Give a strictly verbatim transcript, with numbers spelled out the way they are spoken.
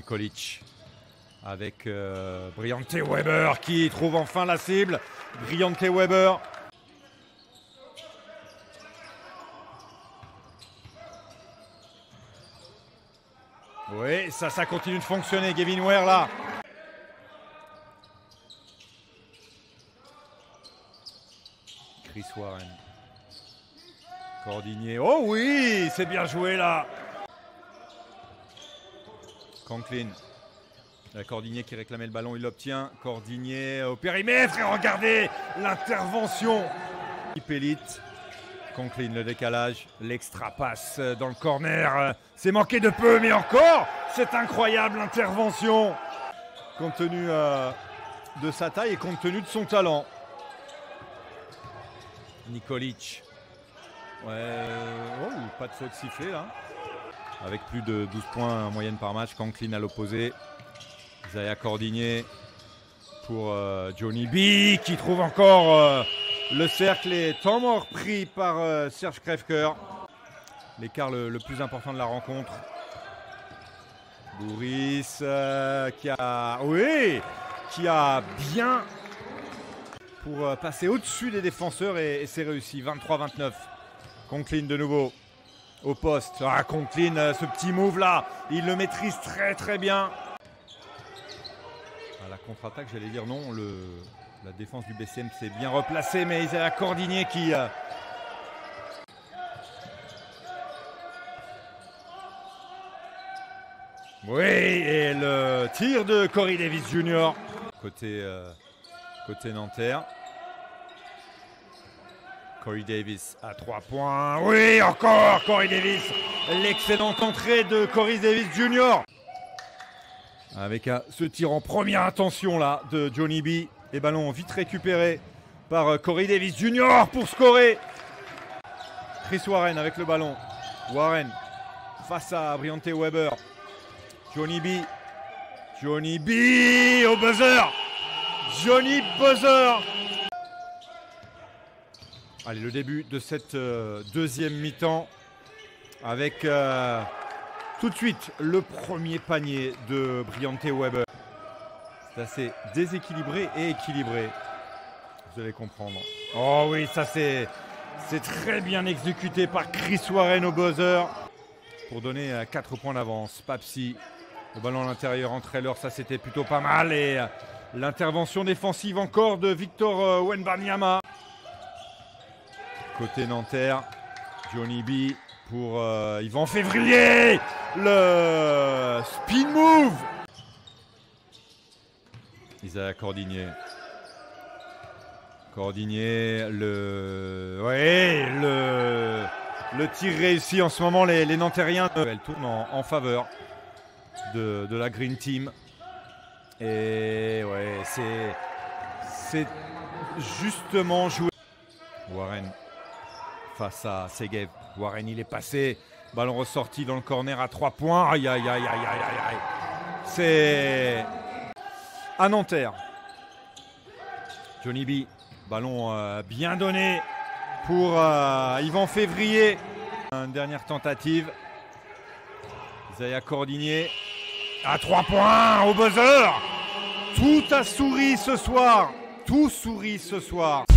Nikolic avec euh, Briante Weber qui trouve enfin la cible. Briante Weber. Oui, ça, ça continue de fonctionner. Gavin Ware là. Chris Warren. Cordinier. Oh oui, c'est bien joué là. Conklin. La Cordinier qui réclamait le ballon, il l'obtient. Cordinier au périmètre et regardez l'intervention. Élite. Conklin, le décalage, l'extra passe dans le corner. C'est manqué de peu, mais encore, c'est incroyable l'intervention. Compte tenu euh, de sa taille et compte tenu de son talent. Nikolic. Ouais, oh, pas de faute sifflée là. Avec plus de douze points en moyenne par match. Conklin à l'opposé. Isaiah Cordinier pour euh, Johnny B qui trouve encore euh, le cercle et temps mort pris par euh, Serge Crèvecoeur. L'écart le, le plus important de la rencontre. Bourris euh, qui a, oui, qui a bien pour euh, passer au-dessus des défenseurs et, et c'est réussi. vingt-trois vingt-neuf. Conklin de nouveau au poste. Ah, Conklin, euh, ce petit move là, il le maîtrise très très bien. À la contre-attaque, j'allais dire non, le, la défense du B C M s'est bien replacée, mais il y a Cordinier qui... Euh... Oui, et le tir de Corey Davis junior Côté, euh, côté Nanterre. Corey Davis à trois points. Oui, encore Corey Davis. L'excellente entrée de Corey Davis junior Avec uh, ce tir en première intention là de Johnny B. Les ballons vite récupérés par uh, Corey Davis junior pour scorer. Chris Warren avec le ballon. Warren face à Briante Weber. Johnny B. Johnny B au buzzer. Johnny buzzer. Allez, le début de cette euh, deuxième mi-temps avec euh, tout de suite le premier panier de Briante Weber. C'est assez déséquilibré et équilibré. Vous allez comprendre. Oh oui, ça c'est c'est très bien exécuté par Chris Warren au buzzer pour donner euh, quatre points d'avance. Papsi, le ballon à l'intérieur en trailer, ça c'était plutôt pas mal. Et euh, l'intervention défensive encore de Victor euh, Wembanyama. Côté Nanterre, Johnny B pour euh, Yvan Février, le spin move. Isaiah Cordinier. Cordinier, le, ouais, le, le tir réussi en ce moment, les, les Nantériens. Elle tourne en, en faveur de, de la Green Team. Et ouais, c'est, c'est justement joué. Warren. Face à Segev. Warren, il est passé. Ballon ressorti dans le corner à trois points. Aïe, aïe, aïe, aïe, aïe, aïe. C'est à Nanterre. Johnny B. Ballon euh, bien donné pour euh, Yvan Février. Une dernière tentative. Isaiah Cordinier. À trois points au buzzer. Tout a souri ce soir. Tout sourit ce soir.